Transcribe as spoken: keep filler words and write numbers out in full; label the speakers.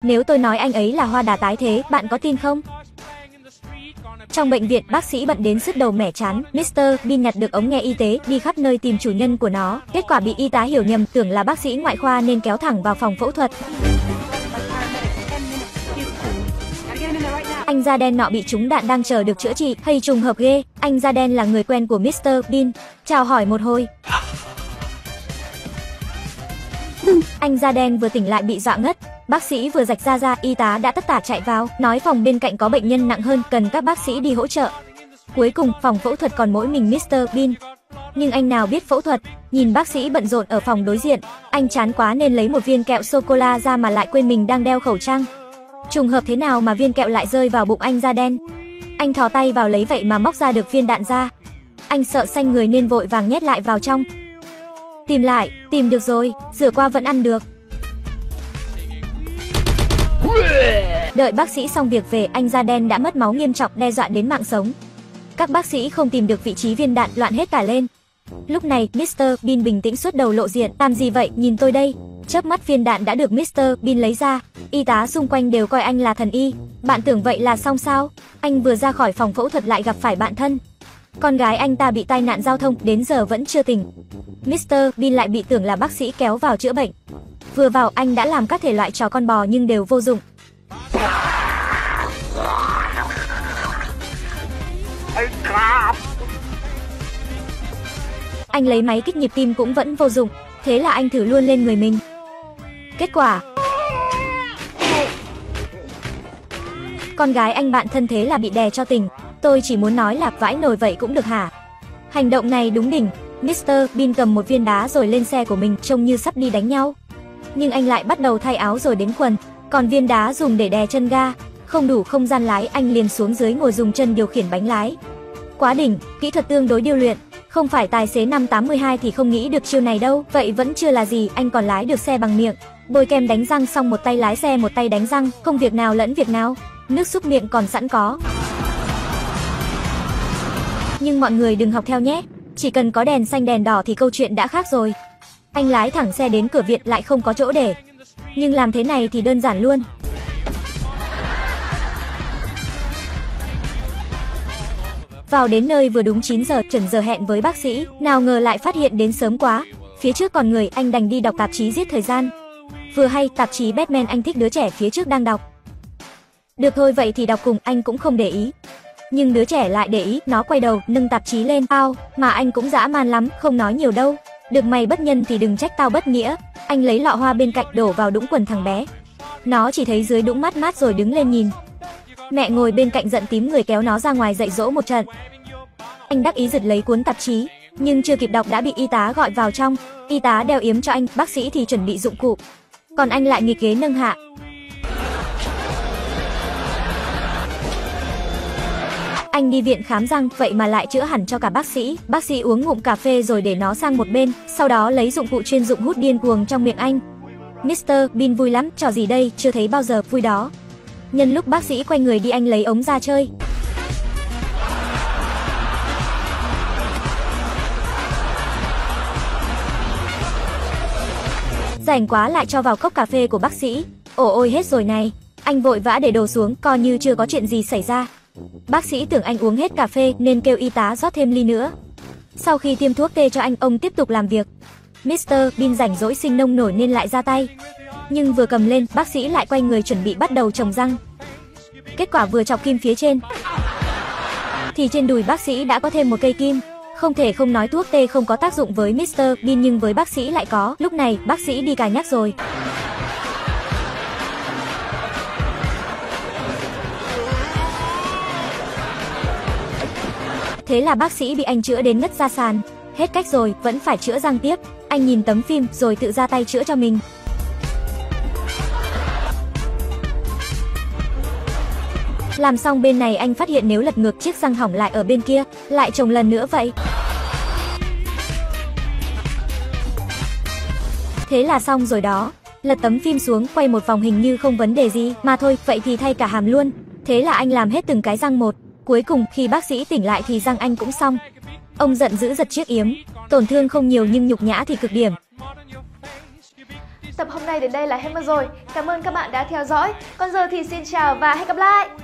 Speaker 1: Nếu tôi nói anh ấy là hoa đà tái thế, bạn có tin không? Trong bệnh viện, bác sĩ bận đến sứt đầu mẻ chán. mít tơ Bean nhặt được ống nghe y tế, đi khắp nơi tìm chủ nhân của nó. Kết quả bị y tá hiểu nhầm, tưởng là bác sĩ ngoại khoa nên kéo thẳng vào phòng phẫu thuật. Anh da đen nọ bị trúng đạn đang chờ được chữa trị. Hay trùng hợp ghê, anh da đen là người quen của mít tơ Bean. Chào hỏi một hồi. Anh da đen vừa tỉnh lại bị dọa ngất. Bác sĩ vừa rạch da ra, y tá đã tất tả chạy vào, nói phòng bên cạnh có bệnh nhân nặng hơn, cần các bác sĩ đi hỗ trợ. Cuối cùng, phòng phẫu thuật còn mỗi mình mít tơ Bean. Nhưng anh nào biết phẫu thuật, nhìn bác sĩ bận rộn ở phòng đối diện, anh chán quá nên lấy một viên kẹo sô-cô-la ra mà lại quên mình đang đeo khẩu trang. Trùng hợp thế nào mà viên kẹo lại rơi vào bụng anh da đen. Anh thò tay vào lấy vậy mà móc ra được viên đạn ra. Anh sợ xanh người nên vội vàng nhét lại vào trong. Tìm lại, tìm được rồi, rửa qua vẫn ăn được. Đợi bác sĩ xong việc về, anh da đen đã mất máu nghiêm trọng, đe dọa đến mạng sống. Các bác sĩ không tìm được vị trí viên đạn, loạn hết cả lên. Lúc này, mít tơ Bean bình tĩnh suốt đầu lộ diện. Làm gì vậy, nhìn tôi đây. Chớp mắt viên đạn đã được mít tơ Bean lấy ra. Y tá xung quanh đều coi anh là thần y. Bạn tưởng vậy là xong sao? Anh vừa ra khỏi phòng phẫu thuật lại gặp phải bạn thân. Con gái anh ta bị tai nạn giao thông, đến giờ vẫn chưa tỉnh. mít tơ Bean lại bị tưởng là bác sĩ kéo vào chữa bệnh. Vừa vào anh đã làm các thể loại trò con bò nhưng đều vô dụng. Anh lấy máy kích nhịp tim cũng vẫn vô dụng. Thế là anh thử luôn lên người mình. Kết quả, con gái anh bạn thân thế là bị đè cho tỉnh. Tôi chỉ muốn nói là vãi nồi vậy cũng được hả? Hành động này đúng đỉnh. mít tơ Bean cầm một viên đá rồi lên xe của mình, trông như sắp đi đánh nhau. Nhưng anh lại bắt đầu thay áo rồi đến quần. Còn viên đá dùng để đè chân ga. Không đủ không gian lái, anh liền xuống dưới ngồi dùng chân điều khiển bánh lái. Quá đỉnh, kỹ thuật tương đối điêu luyện. Không phải tài xế năm tám hai thì không nghĩ được chiêu này đâu. Vậy vẫn chưa là gì, anh còn lái được xe bằng miệng. Bôi kem đánh răng xong một tay lái xe một tay đánh răng, không việc nào lẫn việc nào. Nước súc miệng còn sẵn có. Nhưng mọi người đừng học theo nhé. Chỉ cần có đèn xanh đèn đỏ thì câu chuyện đã khác rồi. Anh lái thẳng xe đến cửa viện lại không có chỗ để. Nhưng làm thế này thì đơn giản luôn. Vào đến nơi vừa đúng chín giờ, chuẩn giờ hẹn với bác sĩ. Nào ngờ lại phát hiện đến sớm quá. Phía trước còn người, anh đành đi đọc tạp chí giết thời gian. Vừa hay, tạp chí Batman anh thích đứa trẻ phía trước đang đọc. Được thôi vậy thì đọc cùng, anh cũng không để ý. Nhưng đứa trẻ lại để ý, nó quay đầu, nâng tạp chí lên. Ao, mà anh cũng dã man lắm, không nói nhiều đâu. Được mày bất nhân thì đừng trách tao bất nghĩa. Anh lấy lọ hoa bên cạnh đổ vào đũng quần thằng bé. Nó chỉ thấy dưới đũng mát mát rồi đứng lên nhìn. Mẹ ngồi bên cạnh giận tím người kéo nó ra ngoài dạy dỗ một trận. Anh đắc ý giật lấy cuốn tạp chí, nhưng chưa kịp đọc đã bị y tá gọi vào trong. Y tá đeo yếm cho anh, bác sĩ thì chuẩn bị dụng cụ. Còn anh lại nghịch ghế nâng hạ. Anh đi viện khám răng, vậy mà lại chữa hẳn cho cả bác sĩ. Bác sĩ uống ngụm cà phê rồi để nó sang một bên, sau đó lấy dụng cụ chuyên dụng hút điên cuồng trong miệng anh. mít tơ Bean vui lắm, trò gì đây, chưa thấy bao giờ vui đó. Nhân lúc bác sĩ quay người đi anh lấy ống ra chơi. Rảnh quá lại cho vào cốc cà phê của bác sĩ. Ồ ôi hết rồi này. Anh vội vã để đồ xuống, coi như chưa có chuyện gì xảy ra. Bác sĩ tưởng anh uống hết cà phê nên kêu y tá rót thêm ly nữa. Sau khi tiêm thuốc tê cho anh, ông tiếp tục làm việc. mít tơ Bean rảnh rỗi sinh nông nổi nên lại ra tay. Nhưng vừa cầm lên, bác sĩ lại quay người chuẩn bị bắt đầu trồng răng. Kết quả vừa chọc kim phía trên thì trên đùi bác sĩ đã có thêm một cây kim. Không thể không nói thuốc tê không có tác dụng với mít tơ Bean nhưng với bác sĩ lại có. Lúc này bác sĩ đi cà nhắc rồi. Thế là bác sĩ bị anh chữa đến ngất ra sàn. Hết cách rồi, vẫn phải chữa răng tiếp. Anh nhìn tấm phim rồi tự ra tay chữa cho mình. Làm xong bên này anh phát hiện nếu lật ngược chiếc răng hỏng lại ở bên kia, lại trồng lần nữa vậy. Thế là xong rồi đó. Lật tấm phim xuống, quay một vòng hình như không vấn đề gì. Mà thôi, vậy thì thay cả hàm luôn. Thế là anh làm hết từng cái răng một. Cuối cùng, khi bác sĩ tỉnh lại thì răng anh cũng xong. Ông giận dữ giật chiếc yếm. Tổn thương không nhiều nhưng nhục nhã thì cực điểm.
Speaker 2: Tập hôm nay đến đây là hết mất rồi. Cảm ơn các bạn đã theo dõi. Còn giờ thì xin chào và hẹn gặp lại.